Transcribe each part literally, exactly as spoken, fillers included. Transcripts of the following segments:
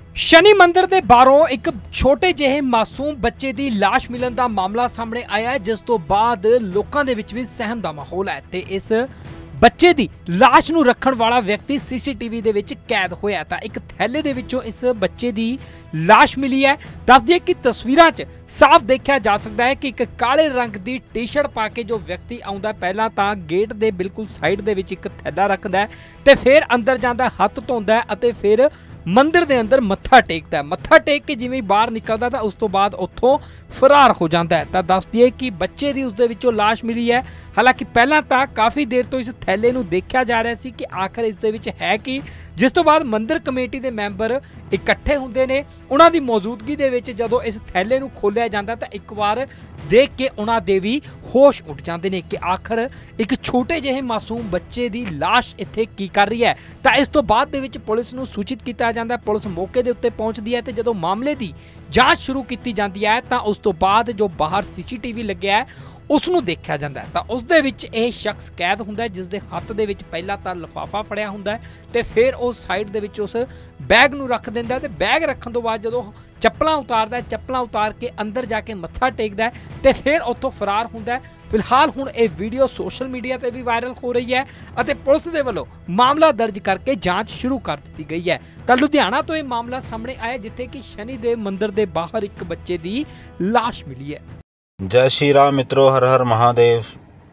शनि मंदिर के बाहरों एक छोटे ਜਿਹੇ मासूम बच्चे की लाश मिलन का मामला सामने आया है, जिस तो बाद लोगों के विच भी सहम का माहौल है। ते इस बच्चे की लाश नूं रखण वाला व्यक्ति सीसीटीवी दे विच कैद होया था। एक थैले दे विचों इस बच्चे की लाश मिली है। दस दिए कि तस्वीरां च साफ देखा जा सकता है कि एक काले रंग की टी शर्ट पा के जो व्यक्ति आउंदा पहला तां गेट दे बिल्कुल साइड दे विच एक थैला रखदा है ते फिर अंदर जांदा, हत्थ धोंदा है अते फिर मंदिर दे अंदर मत्था टेकदा है। मत्था टेक के जिवें बाहर निकलदा तां उस तो बाद उत्थों फरार हो जाता है। तां दस दिए कि बच्चे की उस दे विचों लाश मिली है। हालांकि पहला तां काफ़ी देर तो इस थैले नूं देखा जा रहा सी कि आखिर इस दे विच है कि, जिस तो बाद मंदिर कमेटी के मैंबर इकट्ठे हुंदे ने। उन्हां दी मौजूदगी दे विच जदों इस थैले नूं खोलिया जांदा तां एक बार देख के उन्हां दे भी होश उठ जाते हैं कि आखिर एक छोटे ਜਿਹੇ मासूम बच्चे की लाश इत्थे की कर रही है। तां इस तो बाद दे विच पुलिस नूं सूचित किया जाता है। पुलिस मौके के उत्ते पहुंचती है तो जदों मामले की जांच शुरू की जाती है तो उस तो बाद जो बाहर सीसीटीवी लग्या है उसनूं देखा जाता है। तो उस दे विच यह शख्स कैद हुंदा है, जिस दे हत्थ दे विच पहला तां लिफाफा फड़िया हुंदा है ते फिर उस साइड दे विच उस बैग नूं रख दिंदा है। ते बैग रखण तो बाद जदों चप्पलां उतारदा है, चप्पलां उतार के अंदर जाके मत्था टेकदा है ते फिर उत्थों फरार हुंदा है। फिलहाल हुण ये वीडियो सोशल मीडिया ते भी वायरल हो रही है अते पुलिस दे वल्लों मामला दर्ज करके जांच शुरू कर दी गई है। तां लुधियाना तो यह मामला सामने आया जिथे कि शनि देव मंदिर के बाहर एक बच्चे की लाश मिली है। जय श्री राम मित्रों, हर हर महादेव।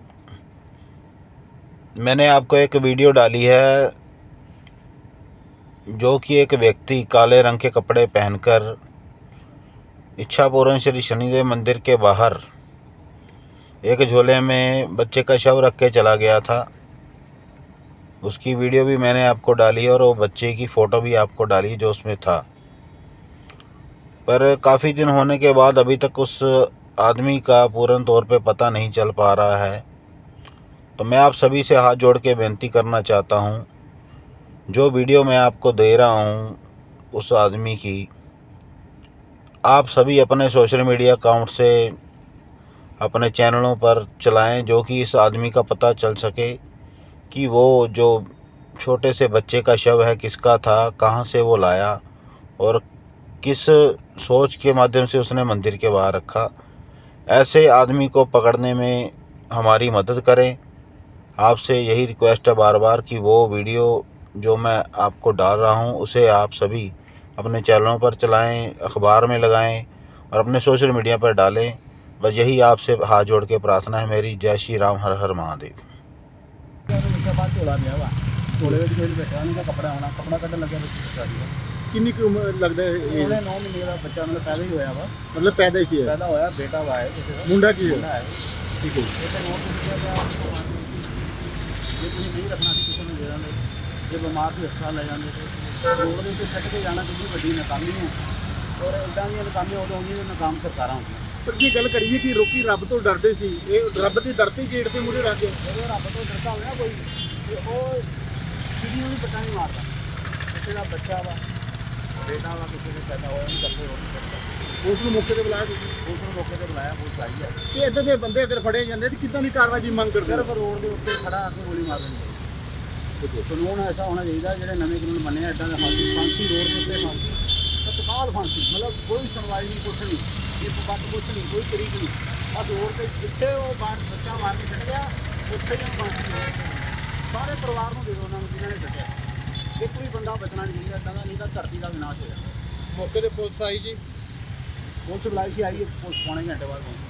मैंने आपको एक वीडियो डाली है जो कि एक व्यक्ति काले रंग के कपड़े पहनकर इच्छापुरम श्री शनिदेव मंदिर के बाहर एक झोले में बच्चे का शव रख के चला गया था। उसकी वीडियो भी मैंने आपको डाली है और वो बच्चे की फ़ोटो भी आपको डाली जो उसमें था। पर काफ़ी दिन होने के बाद अभी तक उस आदमी का पूर्ण तौर पे पता नहीं चल पा रहा है। तो मैं आप सभी से हाथ जोड़ के बेनती करना चाहता हूँ, जो वीडियो मैं आपको दे रहा हूँ उस आदमी की, आप सभी अपने सोशल मीडिया अकाउंट से अपने चैनलों पर चलाएं, जो कि इस आदमी का पता चल सके कि वो जो छोटे से बच्चे का शव है किसका था, कहाँ से वो लाया और किस सोच के माध्यम से उसने मंदिर के बाहर रखा। ऐसे आदमी को पकड़ने में हमारी मदद करें। आपसे यही रिक्वेस्ट है बार बार कि वो वीडियो जो मैं आपको डाल रहा हूं उसे आप सभी अपने चैनलों पर चलाएं, अखबार में लगाएं और अपने सोशल मीडिया पर डालें। बस यही आपसे हाथ जोड़ के प्रार्थना है मेरी। जय श्री राम, हर हर महादेव। किन्नी की उम्र लगता है? ਉਹਨੇ नौ महीने का बच्चा मतलब पैदा ही होया वा, मतलब पैदा ही है, पैदा होया बेटा वा है मुंडा की है। है ठीक है। ਇਹ ਤਾਂ ਨੌ ਮਹੀਨੇ ਦਾ ਜੇ ਤੁਸੀਂ ਨਹੀਂ ਰੱਖਣਾ ਸੀ ਕਿਸੇ ਨੂੰ ਦੇ ਦਿੰਦੇ, ਜੇ ਬਿਮਾਰ ਸੀ ਹਸਪਤਾਲ ਲੈ ਜਾਂਦੇ ਤੇ ਰੋਡ ਦੇ ਉੱਤੇ ਸੱਟ ਕੇ ਜਾਣਾ ਕਿੰਨੀ ਵੱਡੀ ਨਾਕਾਮੀ ਹੈ। ਔਰ ਇਦਾਂ ਦੀਆਂ ਨਾਕਾਮੀਆਂ ਉਦੋਂ ਹੁੰਦੀਆਂ ਜਦੋਂ ਨਾਕਾਮ ਸਰਕਾਰਾਂ ਹੁੰਦੀਆਂ। पर जी गल करिए कि लोग रब तो डरते सी, ये रब की धरती गेट से मुझे रख ਜਦੋਂ ਰੱਬ ਤੋਂ ਡਰਦਾ ਹੋਇਆ कोई ਤੇ ਉਹ ਕਿਹਦੀ ਨੂੰ ਪਤਾ ਨਹੀਂ ਮਾਰਦਾ। ਕਿਸੇ ਦਾ ਬੱਚਾ ਵਾ, बेटा वा, किसी ने पैदा होया नहीं करते हो सकता। उस मौके पर बुलाया ਉਸ ਨੂੰ ਮੌਕੇ ਤੇ ਬੁਲਾਇਆ, ਪੁਲਿਸ ਆਈ ਹੈ। कि इधर के बंदे अगर फड़े जाते तो कितना की कार्रवाई मंग करते? ਸਿਰਫ ਰੋਡ ਦੇ ਉੱਤੇ ਖੜਾ ਆ ਕੇ ਗੋਲੀ ਮਾਰ ਦਿੰਦੇ। ਕਾਨੂੰਨ ਐਸਾ ਹੋਣਾ ਚਾਹੀਦਾ, ਜਿਹੜੇ ਨਵੇਂ ਕਾਨੂੰਨ ਬਣੇ ਆ ਇਦਾਂ ਦਾ ਫਾਂਸੀ ਫਾਂਸੀ ਰੋਡ ਦੇ ਉੱਤੇ ਫਾਂਸੀ ਤਤਕਾਲ ਫਾਂਸੀ, ਮਤਲਬ ਕੋਈ ਸੁਣਵਾਈ ਨਹੀਂ, ਕੁਛ ਨਹੀਂ, ਇਸ ਬਾਤ ਕੁਛ ਨਹੀਂ, ਕੋਈ ਤਰੀਕ ਨਹੀਂ। ਬਸ ਰੋਡ ਤੇ ਜਿੱਥੇ ਉਹ ਬਾਹਰ ਬੱਚਾ ਮਾਰ ਕੇ ਛੱਡ ਗਿਆ ਉੱਥੇ ਹੀ ਫਾਂਸੀ ਸਾਰੇ ਪਰਿਵਾਰ ਨੂੰ ਦੇ ਦਿਓ ਉਹਨਾਂ ਨੂੰ ਜਿਨ੍ਹਾਂ ਨੇ ਛੱਡਿਆ। ਇੱਕ ਵੀ ਬੰਦਾ ਬਚਣਾ ਨਹੀਂ ਚਾਹੀਦਾ ਇੱਦਾਂ ਦਾ, ਨਹੀਂ ਤਾਂ ਧਰਤੀ ਦਾ ਵਿਨਾਸ਼ ਹੋਇਆ। मौके पर पुलिस आई जी, ਪੁਲਿਸ ਬੁਲਾਈ ਸੀ, ਆਈ ਹੈ ਪੁਲਿਸ ਪੌਣੇ ਘੰਟੇ ਬਾਅਦ।